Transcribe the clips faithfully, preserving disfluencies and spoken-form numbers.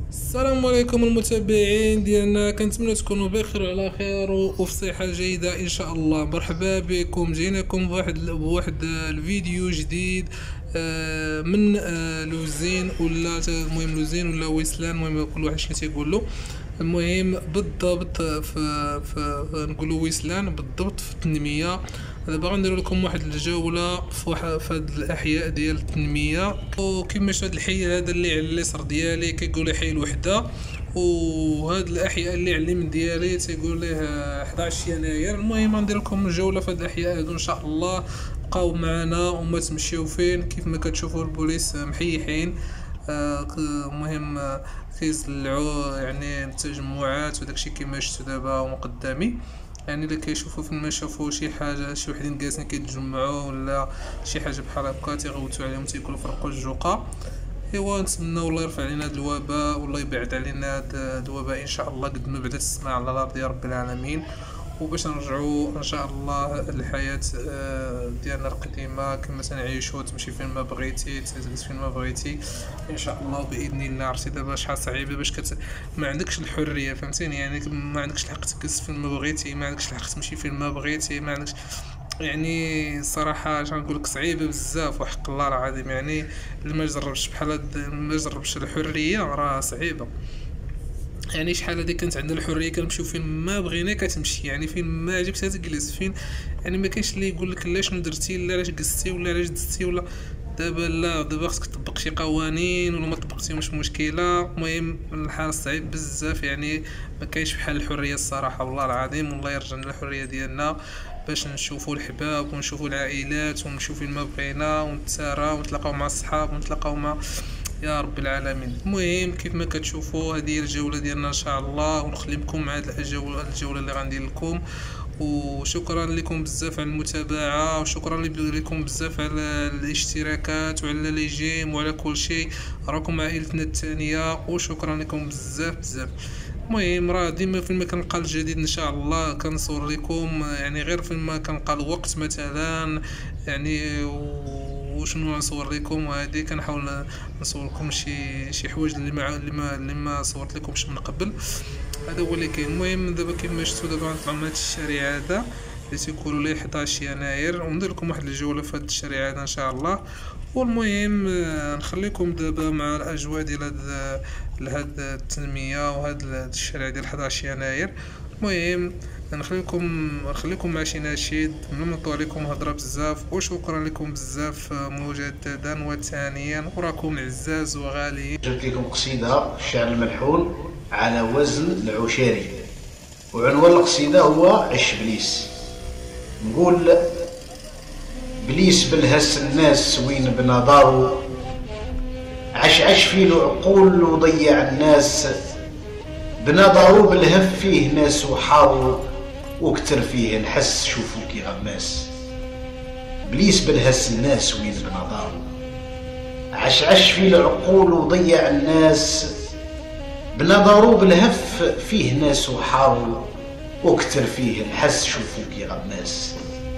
السلام عليكم المتابعين ديالنا، كنتمنى تكونوا بخير وعلى خير وفي صحة جيدة ان شاء الله. مرحبا بكم، جيناكم بواحد بواحد الفيديو جديد آه، من آه، لوزين ولا تا- المهم لوزين ولا ويسلان، المهم كل واحد شنو تيقول له. المهم بالضبط في, في, في نقولوا ويسلان بالضبط في التنمية. دابا غنديروا لكم واحد الجولة في واحد في هاد الاحياء ديال التنمية. وكما شفتوا هاد الحي هذا اللي على اليسار ديالي كيقول حي الوحدة، وهاد الاحياء اللي على اليمين ديالي تيقول ليه حداش يناير. المهم غندير لكم جولة في هاد الاحياء هادو ان شاء الله. بقاو معنا وما تمشيو فين، كيف ما كتشوفوا البوليس محيحين. آه، ك- المهم آه، كيزلعوا يعني التجمعات وداكشي كيما شفتوا دابا هما قدامي. يعني اللي كيشوفوا فين ما شافوا شي حاجه، شي وحدين جالسين كيتجمعوا ولا شي حاجه بحال هكا تيغوتوا عليهم تيقولوا فرقوا الجوقه. ايوا نتمنوا الله يرفع علينا هذا الوباء والله يبعد علينا هذا الوباء ان شاء الله قد ما بعدت السماء على الارض يا رب العالمين. وباش نرجعوا ان شاء الله الحياه آه، ديالنا القديمه كما تنعيشوا، تمشي فين ما بغيتي، تجلس فين ما بغيتي ان شاء الله باذن الله. عرفتي دابا شحال صعيبه باش كت... ما عندكش الحريه، فهمتيني؟ يعني ما عندكش الحق تجلس فين ما بغيتي، ما عندكش الحق تمشي فين ما بغيتي، ما عندكش يعني صراحة شنو نقول لك، صعيبة بزاف وحق الله العظيم. يعني اللي ما جربش بحال هاد ما جربش الحرية راه صعيبة. يعني شحال هادي كانت عندنا الحريه كنمشيو فين ما بغينا كتمشي، يعني فين ما عجبتها تجلس فين. يعني ما كاينش اللي يقول لك لا شنو درتي لا علاش جلستي ولا علاش دزتي ولا. دابا لا، دابا خصك تطبق شي قوانين ولا ما طبقتيهمش مشكله. المهم الحال صعيب بزاف، يعني ما كاينش بحال الحريه الصراحه والله العظيم. والله يرجعنا الحريه ديالنا باش نشوفوا الحباب ونشوفوا العائلات ونمشيو فين ما بغينا ونتسارى ونتلاقاو مع الصحاب ونتلاقاو مع يا رب العالمين. المهم كيف ما كتشوفوا هذه هي الجوله ديالنا ان شاء الله، ونخليكم مع هذه الجوله الجوله اللي غندير لكم. وشكرا لكم بزاف على المتابعه، وشكرا لكم بزاف على الاشتراكات وعلى لي جيم وعلى كل شيء. راكم عائلتنا الثانيه وشكرا لكم بزاف بزاف. المهم راه ديما فين ما كنلقى الجديد ان شاء الله كنصور لكم، يعني غير فين ما كنلقى الوقت مثلا يعني وشنو نصور لكم. وهذه كنحاول نصور لكم شي شي حوايج اللي ما اللي ما اللي ما صورت لكمش من قبل. هذا هو اللي كاين. المهم دابا كيما شفتوا دابا غنطلعوا من هذا الشارع هذا اللي تيقولوا ليه حداش يناير، وندير لكم واحد الجوله في هذا الشارع هذا ان شاء الله. والمهم آه، نخليكم دابا مع الاجواء ديال هاد لهاد التنميه وهاد الشارع ديال حداش يناير. المهم نخليكم نخليكم مع شي نشيد من ما نطول عليكم هضره بزاف. وشكرا لكم بزاف مجددا وثانيا، وراكم عزاز وغاليين. جبت لكم قصيدة الشعر الملحون على وزن العشيري، وعنوان القصيدة هو عش بليس. نقول بليس بالهس الناس وين بنا دارو، عش عش فيه العقول وضيع الناس، بنا دارو بالهف فيه ناس وحارو، وكتر فيه نحس شوفو كي غماس. بليس بالهس الناس وين بنا دارو، عش عش فيه العقول وضيع الناس، بنا دارو بالهف فيه ناس وحارو، وكتر فيه نحس شوفو كي غماس.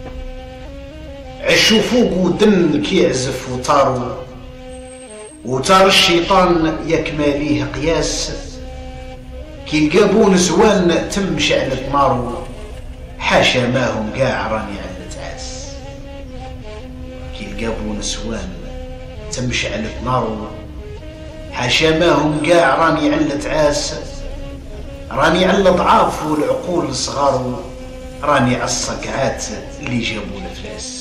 عشو فوق ودن كيعزف وطارو، وطار الشيطان يكماليه قياس، كي لقابون زوان تم شعلة نارو، حاشا ماهم قاع راني على تعاس. كي لقابون زوان تم شعلة نارو، حاشا ماهم قاع راني على تعاس، راني على ضعاف والعقول صغار، راني على الصقعات اللي جابوا الفلاس.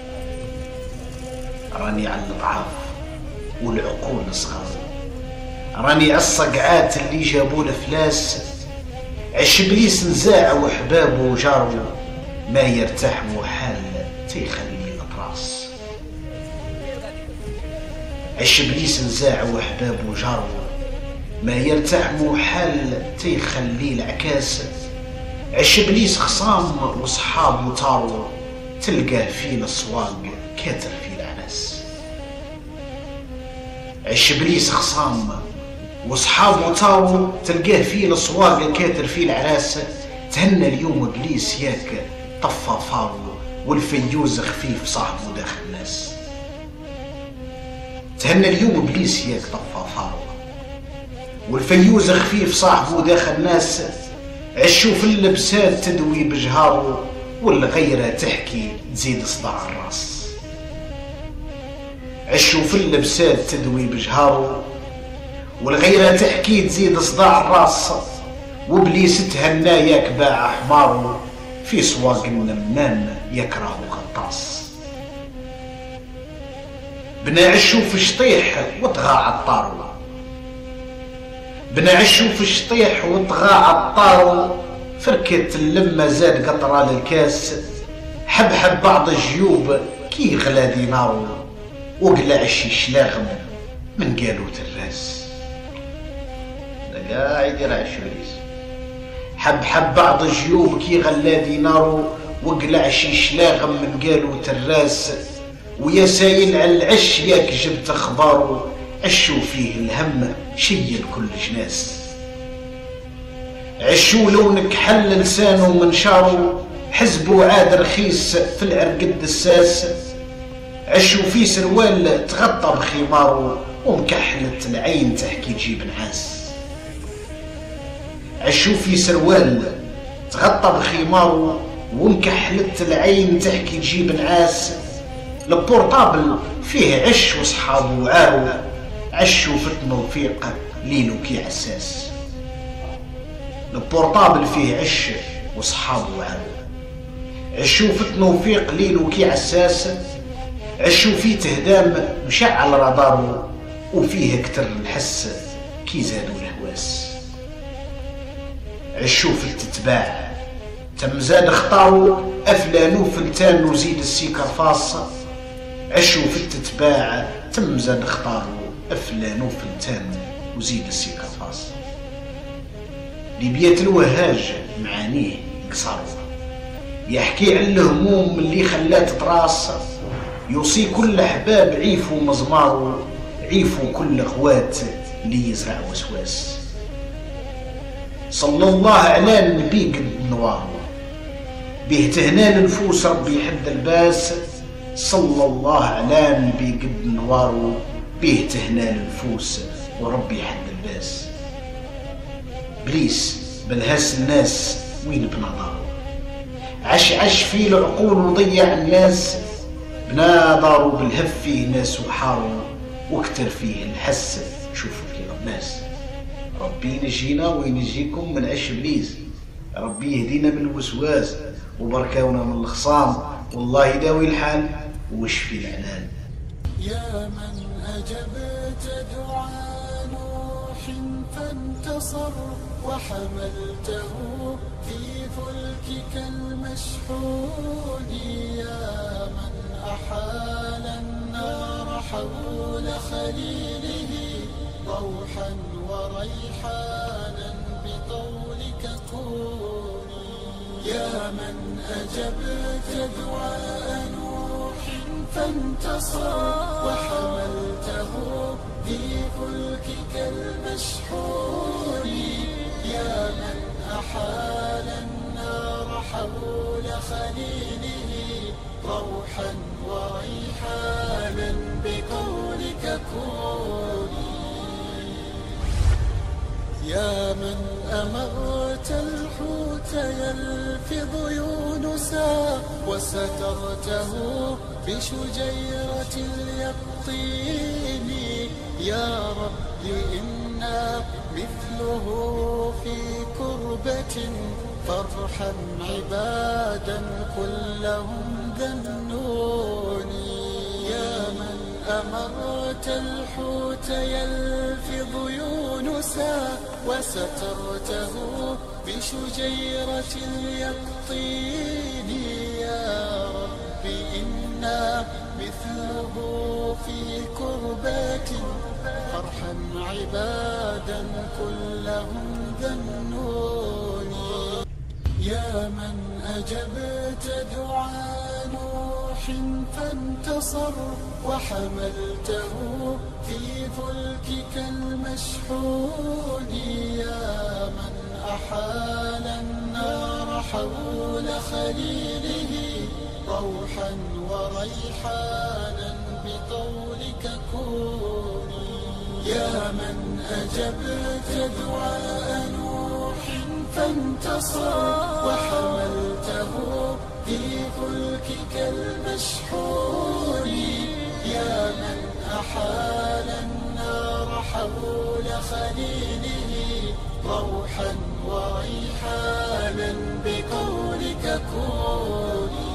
راني على الضعاف والعقول صغار، راني على الصقعات اللي جابوا الفلاس. عش بليس نزاع وحبابه وجارو، ما يرتاح محال تيخلي الاطراس. عش بليس نزاع وحبابه وجارو، ما يرتاح محال تيخلي العكاس. عش بليس خصام وصحاب وطارو، تلقاه في الاسواق كاتر في العناس. عش بليس خصام وصحاب وطارو، تلقاه في الاسواق كاتر في العناس. تهنى اليوم بليس ياك طفى فارو، والفيوز خفيف صاحبه داخل الناس. تهنى اليوم بليس ياك طفى فارو، والفيوز خفيف صاحبه داخل ناس، عشو في اللبسات تدوي بجهارو، والغيرة تحكي تزيد صداع الراس. عشو في اللبسات تدوي بجهارو، والغيرة تحكي تزيد صداع الراس، وبليس تهنا ياك باع حمارو، في سواق النمام يكره غطاس. بنا عشو في الشطيح وطغى عطارو، بنا عشو في الشطيح وطغى عطارو، فركت اللمة زاد قطرة للكاس، حب حب بعض الجيوب كي غلا دينارو، وقلع شي شلاغم من قالوت الراس. دا قاعد يدير عشوريس. حب حب بعض الجيوب كي غلا دينارو، وقلع شي شلاغم من قالوت الراس، ويا سايل على العش ياك جبت اخبارو، عشو فيه الهم شي الكل جناس. عشو لونك حل لسانو من شارو، حزبو عاد رخيص في العرق الدساس. عشو في سروال تغطى بخمارو، ومكحلت العين تحكي تجيب نعاس. عشو في سروال تغطى بخمارو، ومكحلت العين تحكي تجيب نعاس. البورطابل فيه عش وصحابو عارو، عشو فتن وفيق ليلو كي عساس. البورطابل فيه عش وصحابو عارو، عشو فتن وفيق ليلو كي عساس. عشو فيه تهدام مشعل رادارو، وفيه كتر الحس كي زادو الهواس. عشو في التتباع تم زاد خطاو، افلانو فلتان وزيد السيكر فاص. عشو في التتباع تم زاد خطارو، افلانو فلتان وزيد السيكر فاص. لبيات الوهاج معانيه قصارو، يحكي على الهموم اللي خلات تراس. يوصي كل احباب عيفوا مزمارو، عيفوا كل اخوات اللي يزرع وسواس. صلى الله على النبي قد نوارو، به تهنا النفوس ربي يحد الباس. صلى الله على النبي قد نوارو، به تهنا النفوس وربي يحد الباس. بليس بالهاس الناس وين بنظارو، عش عش في العقول وضيع الناس. بنا دارو بالهف فيه ناس وحارو، واكتر فيه الحس شوفوا كي الناس. ربي ينجينا وينجيكم من عش بليس، ربي يهدينا من الوسواس، وبركاونا من الخصام، والله يداوي الحال ويشفي العلال. يا من أجبت دعاء نوح فانتصر، وحملته في فلكك المشحون. يا من أحال النار حول خليله، روحا وريحانا بقولك كوني. يا من أجبت دعاء نوح فانتصر، وحملته في فلكك المشحون. يا من أحال النار حول خليله، روحا وريحانا بقولك كوني. يا من أمرت الحوت يلفظ يونسا، وسترته بشجيرة اليقطين. يا رب إنا مثله في كربة، فارحم عبادا كلهم ذنوني. يا من أمرت الحوت يلفظ يونسا، وسترته بشجيرة اليقطين. يا رب إنا مثله في كربات، فارحم عبادا كلهم ذنوني. يا من أجبت دعاء نوح فانتصر، وحملته في فلكك المشحون. يا من أحال النار حول خليله، روحا وريحانا بقولك كوني. يا من أجبت دعاء نوح فانتصر وحملته في فلكك المشحون يا من أحال النار حول خليله روحا وريحانا بقولك كوني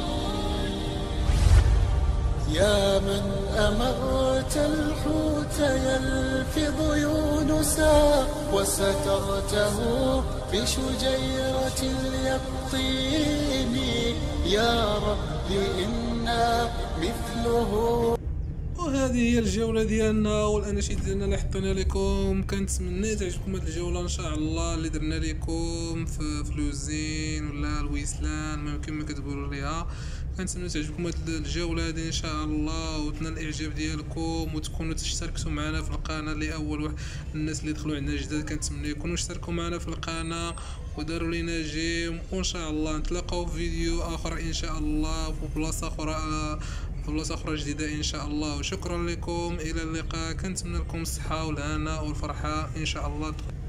يا من أمرت الحوت يلفظ يونسا وسترته بشجيرة اليقطين يا رب إنا مثله. وهذه هي الجولة ديالنا والاناشيد ديالنا اللي حطينا لكم. كنتمنى تعجبكم هذه الجولة ان شاء الله اللي درنا لكم في فلوزين ولا الويسلان المهم كما كتقولوا ليها. كنتمنى تعجبكم هذه الجولة هذه ان شاء الله وتنال الاعجاب ديالكم وتكونوا تشتركتوا معنا في القناة لاول واحد. الناس اللي دخلوا عندنا جداد كنتمنى يكونوا اشتركوا معنا في القناة وداروا لينا جيم وان شاء الله نتلاقاو في فيديو اخر ان شاء الله في بلاصة اخرى في بلاصة اخرى جديدة ان شاء الله. وشكرا لكم الى اللقاء. كنتمنى لكم الصحة والهنا والفرحة ان شاء الله.